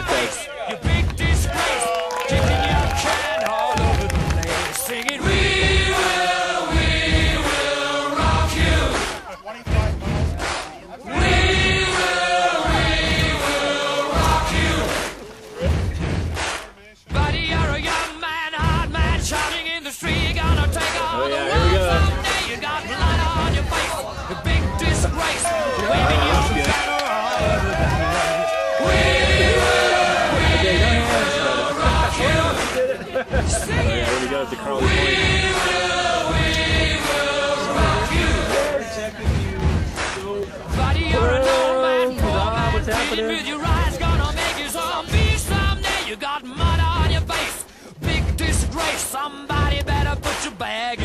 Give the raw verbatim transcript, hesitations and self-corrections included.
birthday. You big disgrace, kicking your can all over the place, singing, we will, we will rock you. We will, we will rock you. Buddy, you're a young man, hard man, shouting in the street, you're gonna take all Oh, the yeah, world here we go. someday. You got blood on your face, you big disgrace, you're waving your banner all over the place. We will, we will rock you. Sing it. Here we go at the Carly We Point. will, we will rock you. Buddy, you're an old man, poor man, what's pleading happening? with your eyes, gonna make you zombie someday. You got mud on your face, big disgrace. Somebody better put your bag